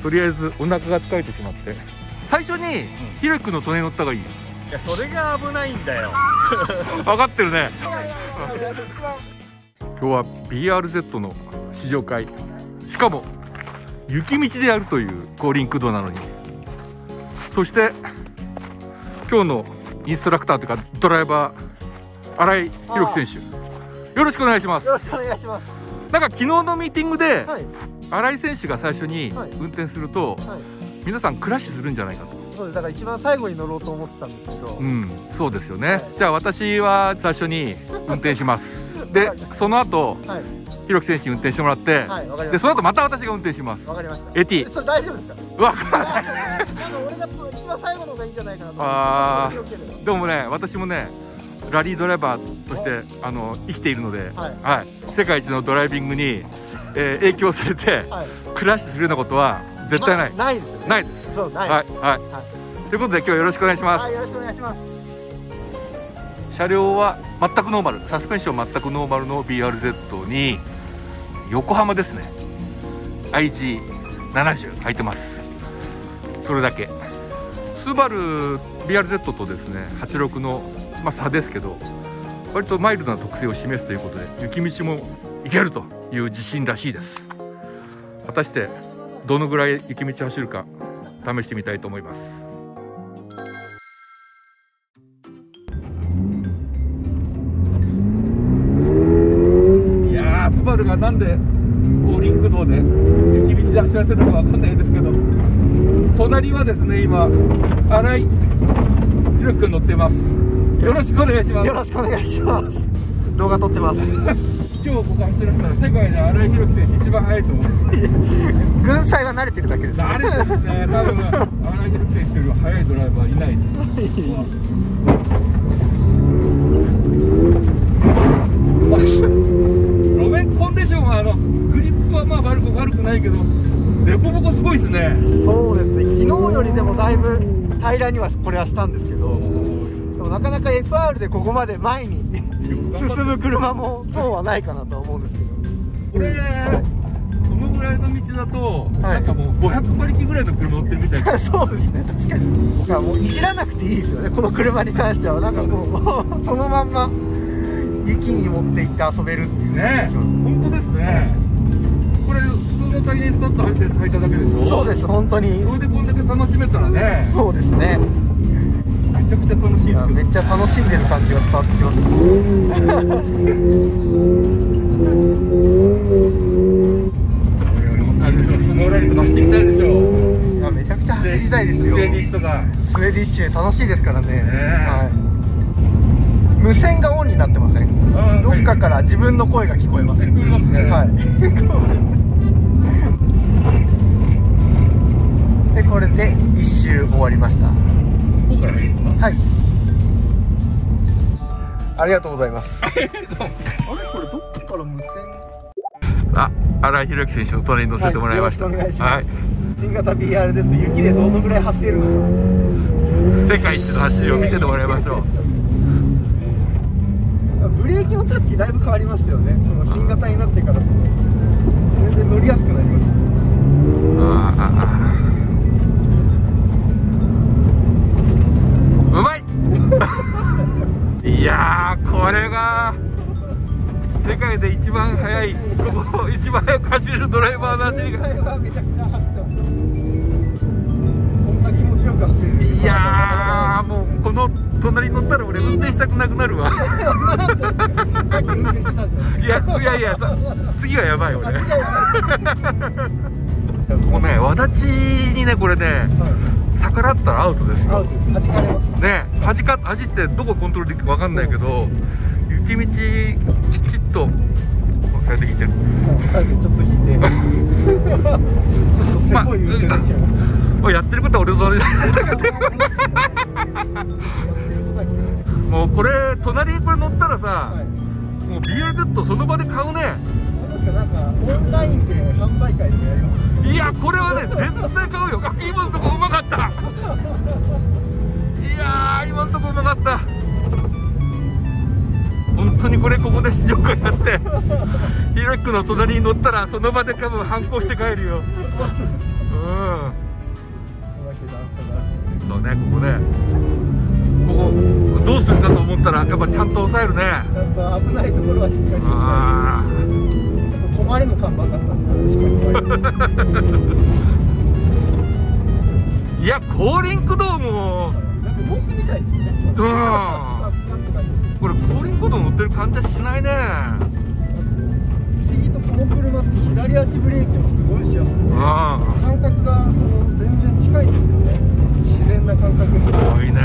とりあえずお腹が疲れてしまって、最初にひろきくんの隣に乗った方がいい。 いや、それが危ないんだよ。 分かってるね。今日は BRZ の試乗会、しかも雪道でやるというリンク道なのに、そして今日のインストラクターというかドライバー新井宏樹選手、よろしくお願いします。 よろしくお願いします。 なんか昨日のミーティングで、 はい、 新井選手が最初に運転すると、はい、皆さんクラッシュするんじゃないかと。 そうです、だから一番最後に乗ろうと思ってたんですけど、 そうですよね、はい、じゃあ私は最初に運転しますで、その後、はい、弘樹選手に運転してもらって、はい、でその後また私が運転します。 わかりました。 エティ、 それ大丈夫ですか？ わかんない。 俺が一番最後の方がいいんじゃないかなと思って。 でもね、私もねラリードライバーとして生きているので、はいはい、世界一のドライビングに、影響されて、はい、クラッシュするようなことは絶対ない、 ないですよね。 ないです。 そう、ない。 はいはい、ということで今日よろしくお願いします。 はい、よろしくお願いします。 車両は全くノーマル、サスペンション全くノーマルの BRZ に横浜ですね IG70 入ってます。それだけ。スバル BRZ とですね86の、差ですけど、割とマイルドな特性を示すということで雪道も行けるという自信らしいです。果たしてどのぐらい雪道走るか試してみたいと思います。いやー、スバルがなんでリンク道で雪道で走らせるのか分かんないですけど、隣はですね今新井宏樹くん乗ってます。よろしくお願いします。 よろしくお願いします。動画撮ってます。 今日僕走らせたら世界で新井宏樹選手一番速いと思う。 軍祭は慣れてるだけです。 慣れてますね。多分新井宏樹選手よりは速いドライバーいないです。路面コンディションはグリップは悪くないけど、凸凹すごいですね。 そうですね。昨日よりでもだいぶ平らにはこれはしたんですけど、でもなかなか FR でここまで前に進む車もそうはないかなとは思うんですけど、 これこのぐらいの道だと、なんかもう500馬力ぐらいの車乗ってるみたいな。 そうですね、確かに。僕はもういじらなくていいですよね、この車に関しては。なんかもうそのまんま雪に持って行って遊べるっていう感じがします。 本当ですね。これ普通のタイヤにスタッと履いただけでしょ。 そうです、本当に。 それでこんだけ楽しめたらね。 そうですね。 めちゃくちゃ楽しいですけど。 めっちゃ楽しんでる感じが伝わってきます。 あれでしょ、スノーラリーとか走っていきたいでしょ。 いや、めちゃくちゃ走りたいですよ。 スウェーディッシュとか。 スウェーディッシュ楽しいですからね。はい。無線がオンになってません？どっかから自分の声が聞こえます。 聞こえますね。 はい。で、これで一周終わりました。 ここからいいですか？ はい。ありがとうございます。あれ、これどっから無線？ 新井宏樹選手の隣に乗せてもらいました。 はい、よろしくお願いします。新型 BRZ 雪でどのぐらい走れるのか、 世界一の走りを見せてもらいましょう。 ブレーキのタッチだいぶ変わりましたよね。その新型になってから全然乗りやすくなりました。 うまい。いやー、これが世界で一番速い、一番速く走れるドライバーの走りが。 めちゃくちゃ走ってます。こんな気持ちよく走れる。 いやー、もうこの隣に乗ったら俺運転したくなくなるわ。いや次はやばい俺。もうね、わだちにね、これね、逆らったらアウトですよ。 弾かれますね。端ってどこコントロールできるか分かんないけど、雪道きちっとサイド引いてる。 サイドちょっと引いて、ちょっとせこい運転しちゃいました。 やってることは俺の隣だけど。もうこれ隣にこれ乗ったらさ、もう BRZ その場で買うね。 なんかオンラインで販売会でやります。 いや、これはね絶対買うよ。今のとこうまかった。いやー、今のとこうまかった。本当にここで試乗会やってひろきくんの隣に乗ったらその場で多分反抗して帰るよ。 け段差がある。 そうね、ここね、ここどうするかと思ったらやっぱちゃんと抑えるね。 ちゃんと危ないところはしっかりとあ止まれの看板だったんでしっかり止まれー、いや後輪駆動もなんか文句みたいですよね。 これ後輪駆動乗ってる感じはしないね。 不思議とこの車って左足ブレーキもすごいしやすくて、 あ感覚が全然近いんですよね。自然な感覚に。 すごいね。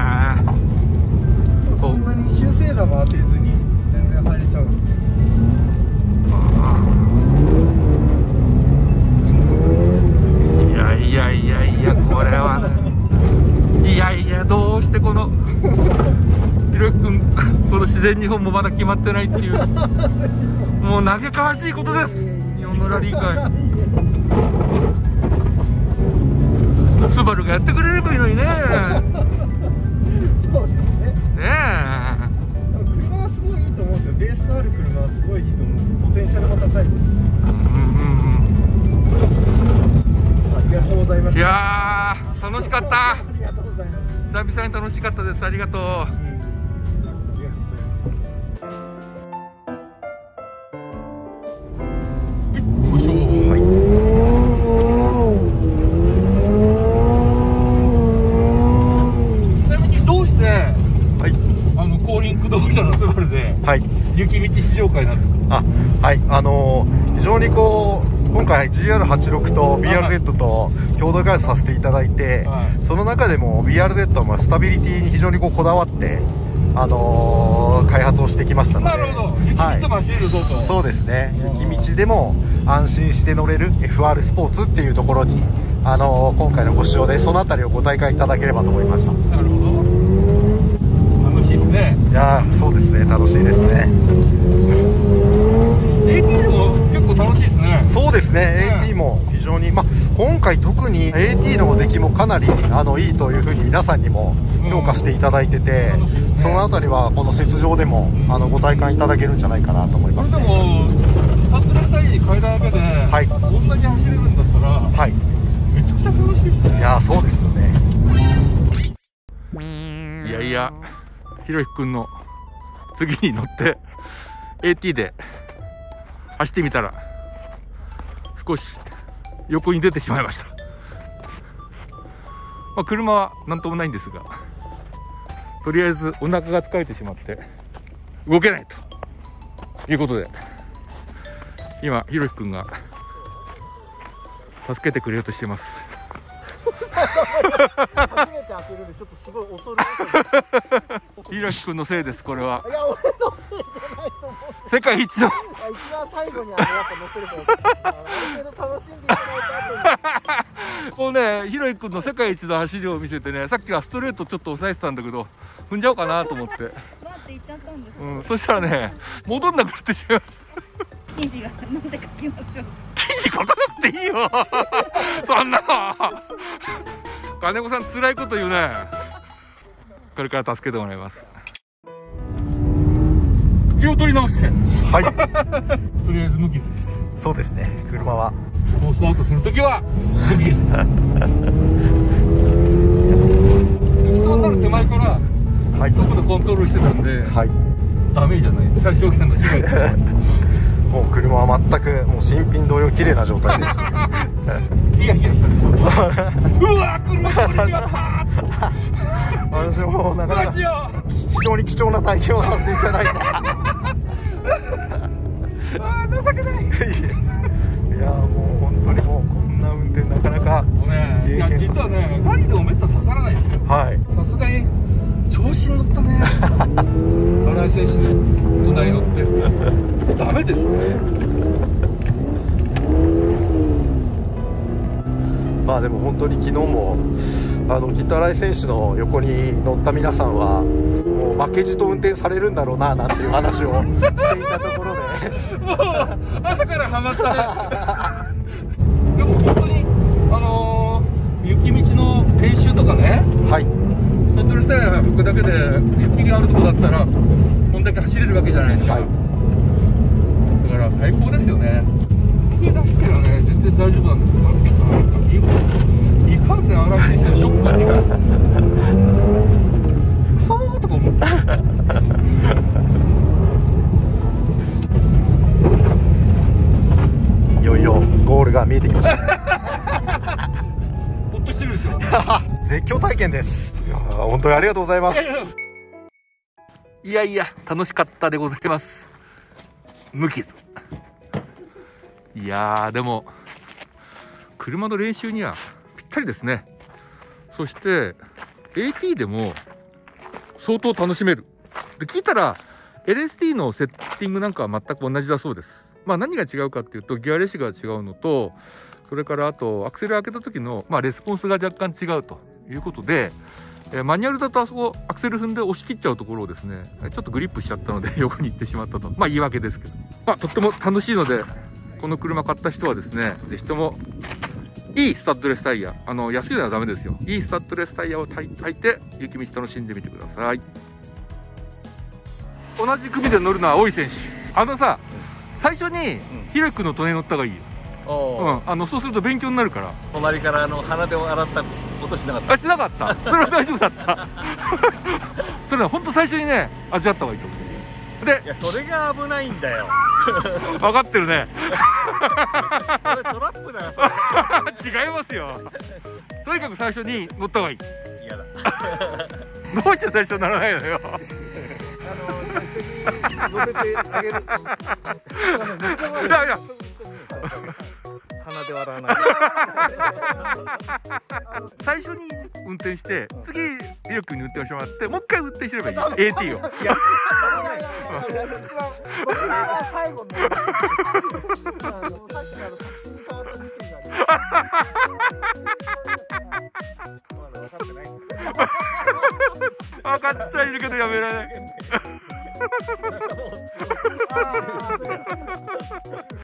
そんなに修正打も当てずに全然入れちゃう。 いやこれはね、いやどうしてこのひろゆき君この自然日本もまだ決まってないっていう、もう嘆かわしいことです。日本のラリー界、スバルがやってくれればいいのにね。 そうですね。 ねえ、 車はすごいいいと思うんですよ。ベースのある車はすごいいいと思う。ポテンシャルも高いですし。ありがとうございました。 いやー楽しかった。 ありがとうございます。 久々に楽しかったです。ありがとう。よいしょ。ちなみにどうして後輪駆動車のスバルで雪道試乗会なんですか？ 非常に今回 GR86 と BRZ と共同開発させていただいて、その中でも BRZ はスタビリティに非常にこだわって、開発をしてきましたので。 なるほど、雪道も走れるぞと。 そうですね、雪道でも安心して乗れる FR スポーツっていうところに、今回のご使用でそのあたりをご体感いただければと思いました。 なるほど、楽しいですね。 いやー、そうですね、楽しいですね。 AT でも結構楽しいですね。 そうですね、AT も非常に、今回特に AT の出来もかなりいいというふうに皆さんにも評価していただいてて、そのあたりはこの雪上でもご体感いただけるんじゃないかなと思います、ね。 これでもスタッドレスタイヤに変えただけで、こんなに走れるんだったら、めちゃくちゃ楽しいですね。 いやー、そうですよね。 いやひろゆきくんの次に乗って AT で走ってみたら少し横に出てしまいました。車は何ともないんですが、とりあえずお腹が疲れてしまって動けないということで、今ひろゆきくんが助けてくれようとしてます。 初めて開けるんでちょっとすごい恐る恐る。 ひろゆきくんのせいです。これは。 いや、俺のせいじゃないと思う。 世界一の一番最後にやっぱ乗せる方がある程度楽しんでいただいた後に。 もうね、ひろゆきくんの世界一の走りを見せてね、さっきはストレートちょっと抑えてたんだけど踏んじゃおうかなと思って、 待って行っちゃったんです。 そしたらね、戻んなくなってしまいました。 記事がなんで書きましょう。 記事書かなくていいよそんなの。金子さん辛いこと言うね。これから助けてもらいます。気を取り直して、とりあえず無傷でした。 そうですね、車はコースアウトするときは無傷。行きそうになる手前からそこでコントロールしてたんで、ダメじゃない、最小限の被害が出ました。 もう車は全くもう新品同様綺麗な状態でヒヤヒヤしたでしょ。うわー、車が取り違った。 私もなかなか非常に貴重な体験をさせていただいて情けない。 いやもう本当にもうこんな運転なかなかいや実はね、ラリーでもめった刺さらないですよ。さすがに調子に乗ったね。新井選手の隣に乗ってダメですね。 でも本当に昨日もきっと新井選手の横に乗った皆さんはもう負けじと運転されるんだろうななんていう話をしていたところでもう朝からハマったね。でも本当に雪道の練習とかね、スタッドレスタイヤ履くだけで雪があるとこだったらこんだけ走れるわけじゃないですか。だから最高ですよね。雪出してるよね、全然大丈夫なんですけど、いかんせん荒井選手絶叫体験です。いや本当にありがとうございます。 いやいや楽しかったでございます。無傷。いやーでも車の練習にはぴったりですね。そして AT でも相当楽しめる。で聞いたら LSD のセッティングなんかは全く同じだそうです。まあ何が違うかっていうとギアレシが違うのと、それからあとアクセル開けた時のレスポンスが若干違うということで、マニュアルだとあそこアクセル踏んで押し切っちゃうところをですねちょっとグリップしちゃったので横に行ってしまったと、言い訳ですけど、とっても楽しいのでこの車買った人はですねぜひともいいスタッドレスタイヤ、安いのはダメですよ、いいスタッドレスタイヤを履いて雪道楽しんでみてください。同じ組で乗るのは大井選手。さ最初にひろゆきくんの隣に乗った方がいいよ。そうすると勉強になるから。 隣から鼻で洗ったことしなかった。 しなかった。それは大丈夫だった。それは本当最初にね味わった方がいいと思う。で、 いやそれが危ないんだよ。 分かってるね。 それトラップだよ。それ違いますよ。とにかく最初に乗った方がいい。 嫌だ。 どうして最初にならないのよ。 乗せてあげる。 いやいや。 鼻で笑わない。 最初に運転して次ひろゆきくんに運転をしてもらってもう一回運転すればいい。AT を。 いや僕が最後のさっきのタクシーに変わった時期がまだ分かってない。 分かっちゃいるけどやめられない。